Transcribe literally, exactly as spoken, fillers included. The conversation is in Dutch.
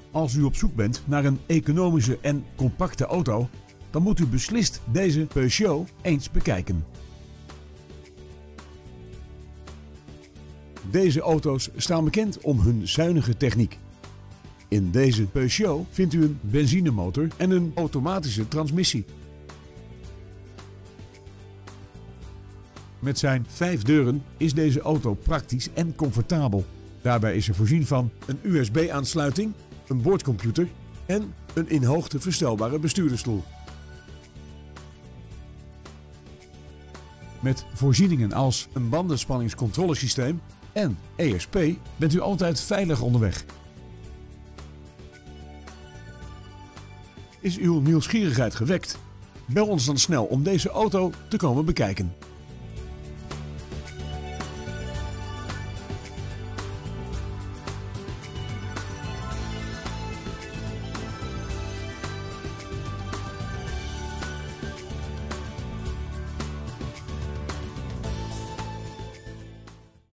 Als u op zoek bent naar een economische en compacte auto, dan moet u beslist deze Peugeot eens bekijken. Deze auto's staan bekend om hun zuinige techniek. In deze Peugeot vindt u een benzinemotor en een automatische transmissie. Met zijn vijf deuren is deze auto praktisch en comfortabel. Daarbij is er voorzien van een U S B-aansluiting, een boordcomputer en een in hoogte verstelbare bestuurdersstoel. Met voorzieningen als een bandenspanningscontrolesysteem en E S P bent u altijd veilig onderweg. Is uw nieuwsgierigheid gewekt? Bel ons dan snel om deze auto te komen bekijken.